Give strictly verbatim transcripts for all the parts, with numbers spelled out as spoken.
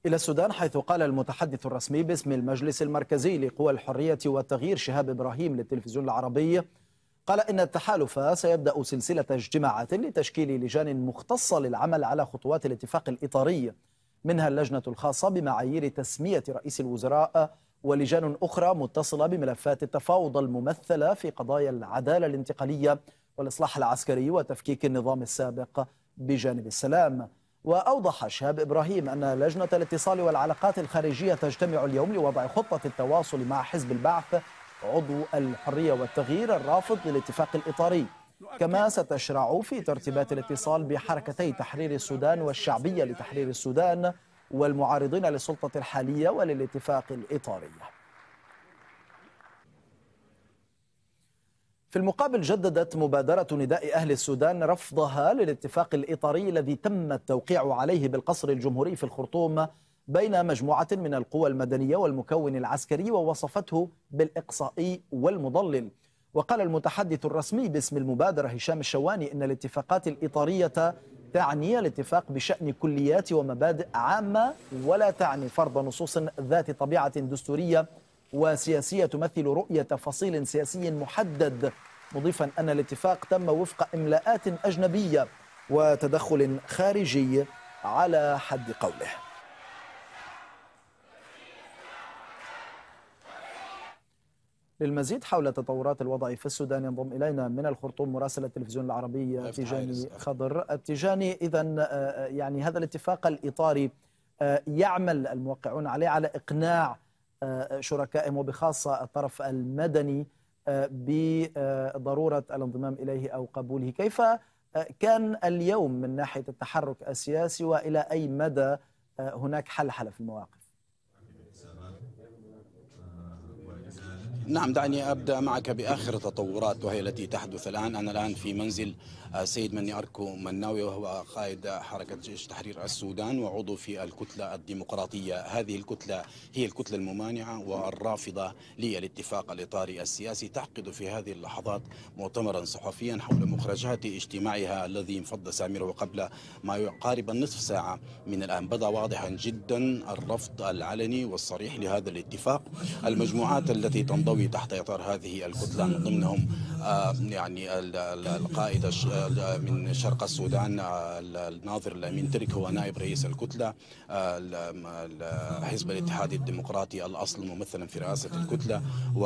إلى السودان، حيث قال المتحدث الرسمي باسم المجلس المركزي لقوى الحرية والتغيير شهاب إبراهيم للتلفزيون العربي، قال إن التحالف سيبدأ سلسلة اجتماعات لتشكيل لجان مختصة للعمل على خطوات الاتفاق الإطاري، منها اللجنة الخاصة بمعايير تسمية رئيس الوزراء، ولجان أخرى متصلة بملفات التفاوض الممثلة في قضايا العدالة الانتقالية والإصلاح العسكري وتفكيك النظام السابق بجانب السلام. وأوضح شهاب إبراهيم أن لجنة الاتصال والعلاقات الخارجية تجتمع اليوم لوضع خطة التواصل مع حزب البعث عضو الحرية والتغيير الرافض للاتفاق الإطاري، كما ستشرع في ترتيبات الاتصال بحركتي تحرير السودان والشعبية لتحرير السودان والمعارضين للسلطة الحالية وللاتفاق الإطاري. في المقابل، جددت مبادرة نداء أهل السودان رفضها للاتفاق الإطاري الذي تم التوقيع عليه بالقصر الجمهوري في الخرطوم بين مجموعة من القوى المدنية والمكون العسكري، ووصفته بالإقصائي والمضلل. وقال المتحدث الرسمي باسم المبادرة هشام الشواني إن الاتفاقات الإطارية تعني الاتفاق بشأن كليات ومبادئ عامة، ولا تعني فرض نصوص ذات طبيعة دستورية وسياسية تمثل رؤية فصيل سياسي محدد، مضيفا أن الاتفاق تم وفق إملاءات أجنبية وتدخل خارجي على حد قوله. للمزيد حول تطورات الوضع في السودان ينضم إلينا من الخرطوم مراسل التلفزيون العربي تيجاني خضر. التيجاني، إذن يعني هذا الاتفاق الإطاري يعمل الموقعون عليه على إقناع شركائهم وبخاصة الطرف المدني بضرورة الانضمام إليه أو قبوله. كيف كان اليوم من ناحية التحرك السياسي، وإلى أي مدى هناك حلحلة في المواقف؟ نعم، دعني أبدأ معك بآخر التطورات وهي التي تحدث الآن. أنا الآن في منزل سيد مني أركو مناوي، وهو قائد حركة جيش تحرير السودان وعضو في الكتلة الديمقراطية. هذه الكتلة هي الكتلة الممانعة والرافضة للاتفاق الإطاري السياسي. تعقد في هذه اللحظات مؤتمرا صحفيا حول مخرجات اجتماعها الذي انفض سامره قبل ما يقارب النصف ساعة من الآن. بدا واضحا جدا الرفض العلني والصريح لهذا الاتفاق. المجموعات التي تنضوي تحت إطار هذه الكتلة من ضمنهم آه يعني القائد من شرق السودان الناظر الأمين ترك، هو نائب رئيس الكتلة، حزب الاتحاد الديمقراطي الأصل ممثلا في رئاسة الكتلة،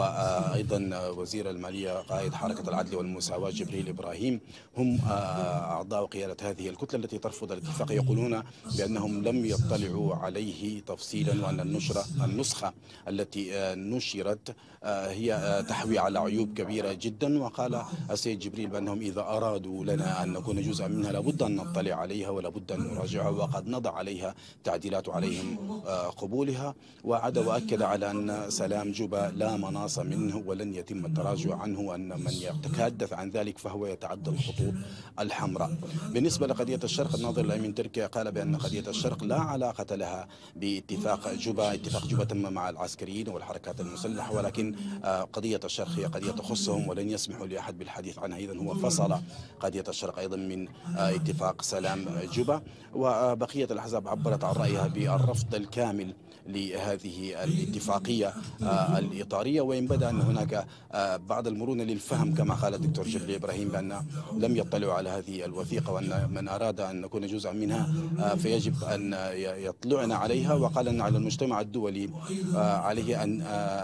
وأيضا وزير المالية قائد حركة العدل والمساواة جبريل إبراهيم، هم أعضاء قيادة هذه الكتلة التي ترفض الاتفاق. يقولون بأنهم لم يطلعوا عليه تفصيلا، وأن النشرة النسخة التي نشرت هي تحوي على عيوب كبيرة جدا. وقال السيد جبريل بأنهم إذا أرادوا لنا أن نكون جزءا منها لابد أن نطلع عليها ولابد أن نراجعها، وقد نضع عليها تعديلات عليهم قبولها. وعاد وأكد على أن سلام جوبا لا مناص منه ولن يتم التراجع عنه، وأن من يتحدث عن ذلك فهو يتعدى الخطوط الحمراء. بالنسبة لقضية الشرق، الناظر الأمين تركيا قال بأن قضية الشرق لا علاقة لها باتفاق جوبا. اتفاق جوبا تم مع العسكريين والحركات المسلحة، ولكن قضية الشرق هي قضية تخصهم ولن يسمحوا لأحد بالحديث عنها. إذن هو فصل قضية الشرق أيضا من اتفاق سلام جوبا. وبقية الأحزاب عبرت عن رأيها بالرفض الكامل لهذه الاتفاقية الإطارية، وإن بدا أن هناك بعض المرونة للفهم كما قال الدكتور جبريل إبراهيم بأن لم يطلعوا على هذه الوثيقة، وأن من أراد أن نكون جزءا منها فيجب أن يطلعنا عليها. وقال أن على المجتمع الدولي عليه أن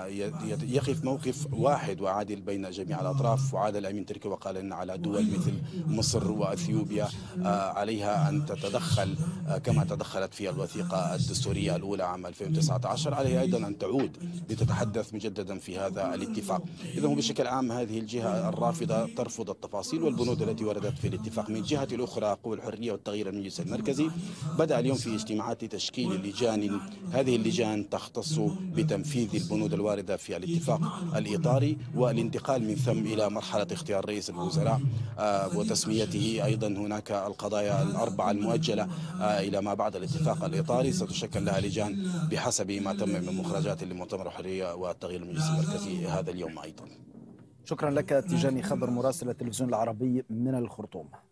يقف موقف واحد وعادل بين جميع الأطراف. وعاد الأمين تركي وقال أن على دول مثل مصر وأثيوبيا عليها أن تتدخل كما تدخلت في الوثيقة الدستورية الأولى عام ألفين وتسعة عشر، عليها أيضا أن تعود لتتحدث مجددا في هذا الاتفاق. إذا هو بشكل عام هذه الجهة الرافضة ترفض التفاصيل والبنود التي وردت في الاتفاق. من جهة الأخرى قوى الحرية والتغيير المجلس المركزي بدأ اليوم في اجتماعات تشكيل لجان، هذه اللجان تختص بتنفيذ البنود الواردة في الاتفاق الإطاري والانتقال من ثم إلى مرحلة اختيار رئيس الوزراء وتسميته. أيضا هناك القضايا الأربعة المؤجلة إلى ما بعد الاتفاق الإطاري ستشكل لها لجان بحسب ما تم من مخرجات لمؤتمر الحرية والتغيير المجلس المركزي هذا اليوم أيضا. شكرا لك تيجاني خضر مراسل التلفزيون العربي من الخرطوم.